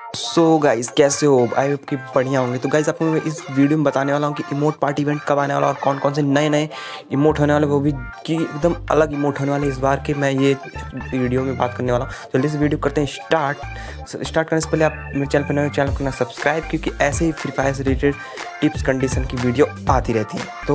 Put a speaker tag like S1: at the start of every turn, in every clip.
S1: So guys कैसे हो? I hope कि बढ़िया होंगे। तो गाइस आपको मैं इस वीडियो में बताने वाला हूँ कि इमोट पार्टी इवेंट कब आने वाला और कौन कौन से नए नए इमोट होने वाले, वो भी कि एकदम अलग इमोट होने वाले इस बार के। मैं ये वीडियो में बात करने वाला हूँ। तो जल्दी से वीडियो करते हैं स्टार्ट करने से पहले आप मेरे चैनल पर नए चैनल करना सब्सक्राइब, क्योंकि ऐसे ही फ्री फायर से रिलेटेड टिप्स कंडीशन की वीडियो आती रहती है। तो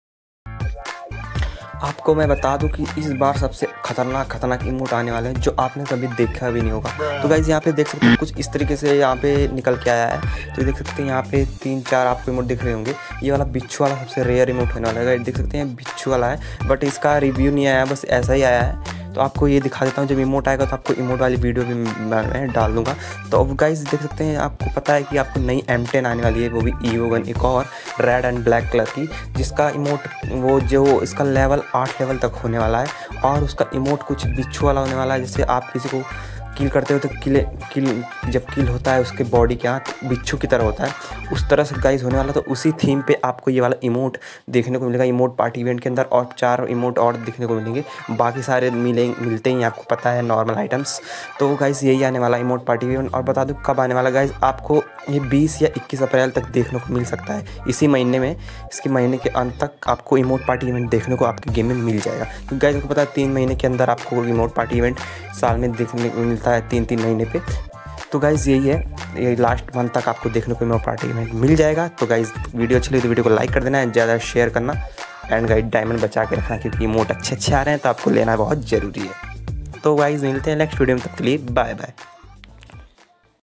S1: आपको मैं बता दूं कि इस बार सबसे खतरनाक इमोट आने वाले हैं जो आपने कभी देखा भी नहीं होगा। तो गाइस यहाँ पे देख सकते हैं कुछ इस तरीके से यहाँ पे निकल के आया है। तो देख सकते हैं यहाँ पे 3-4 आपको इमोट दिख रहे होंगे। ये वाला बिच्छू वाला सबसे रेयर इमोट होने वाला है। देख सकते हैं बिच्छू वाला है, बट इसका रिव्यू नहीं आया, बस ऐसा ही आया है। तो आपको ये दिखा देता हूँ, जब इमोट आएगा तो आपको इमोट वाली वीडियो भी मैं डाल दूँगा। तो अब गाइस देख सकते हैं, आपको पता है कि आपको नई M10 आने वाली है, वो भी EVO-1 एक और रेड एंड ब्लैक कलर की, जिसका इमोट वो जो इसका लेवल 8 लेवल तक होने वाला है। और उसका इमोट कुछ बिच्छू वाला होने वाला है। जैसे आप किसी को किल करते हो तो जब किल होता है उसके बॉडी के हाथ बिच्छू की तरह होता है, उस तरह से गाइस होने वाला। तो उसी थीम पे आपको ये वाला इमोट देखने को मिलेगा इमोट पार्टी इवेंट के अंदर। और 4 इमोट और देखने को मिलेंगे, बाकी सारे मिलते ही आपको पता है नॉर्मल आइटम्स। तो गाइस यही आने वाला इमोट पार्टी इवेंट। और बता दूँ कब आने वाला गाइस, आपको ये 20 या 21 अप्रैल तक देखने को मिल सकता है। इसी महीने में, इसके महीने के अंत तक आपको इमोट पार्टी इवेंट देखने को आपके गेम में मिल जाएगा। क्योंकि गाइस आपको पता है 3 महीने के अंदर आपको इमोट पार्टी इवेंट साल में देखने को मिलता है, 3-3 महीने पे। तो गाइज़ यही है, ये लास्ट मंथ तक आपको देखने को इमोट पार्टी इवेंट मिल जाएगा। तो गाइज़ वीडियो अच्छी लगी तो वीडियो को लाइक कर देना है, ज़्यादा शेयर करना, एंड गाइड डायमंड बचा के रखना, क्योंकि इमोट अच्छे आ रहे हैं तो आपको लेना बहुत ज़रूरी है। तो गाइज़ मिलते हैं नेक्स्ट वीडियो में, तब के लिए बाय बाय।